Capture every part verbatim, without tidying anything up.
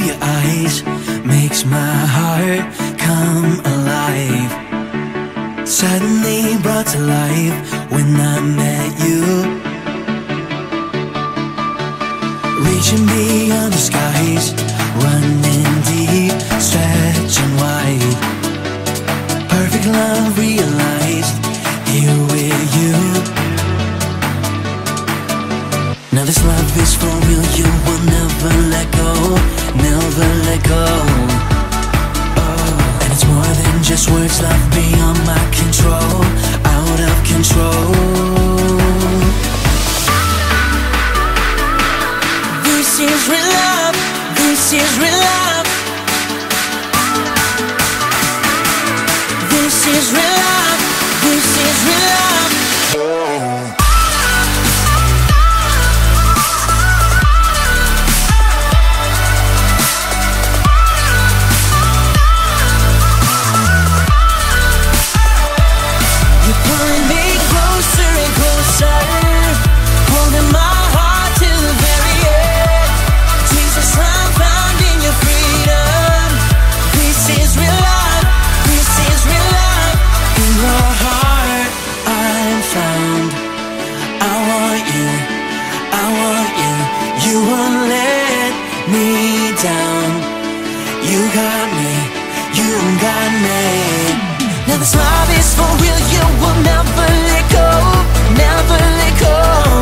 your eyes makes my heart come alive. Suddenly brought to life when I met you. Reaching beyond the skies, running deep, stretching wide. Perfect love realized here with you. Now this love is for real, you will never let go, never let go. Oh, and it's more than just words, love beyond my control, out of control. This is real love, this is real love. This is real love, this is real love. Oh. You got me, you got me. Now this love is for real, you will never let go, never let go.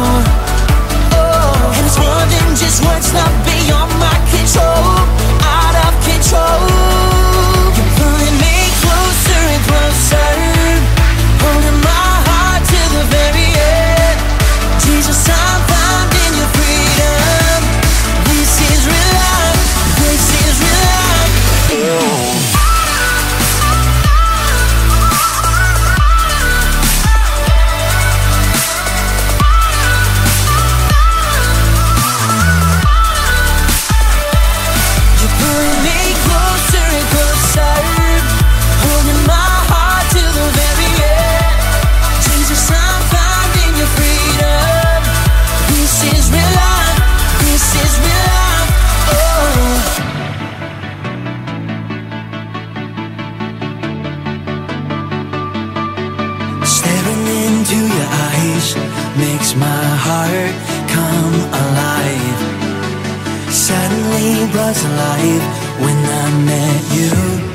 Oh, and it's more than just words, love beyond my control, out of control. You're pulling me closer and closer, holding my heart to the very end. Jesus, I'm found in your freedom. This is real love, this is real love. Into your eyes makes my heart come alive. Suddenly brought to life when I met you.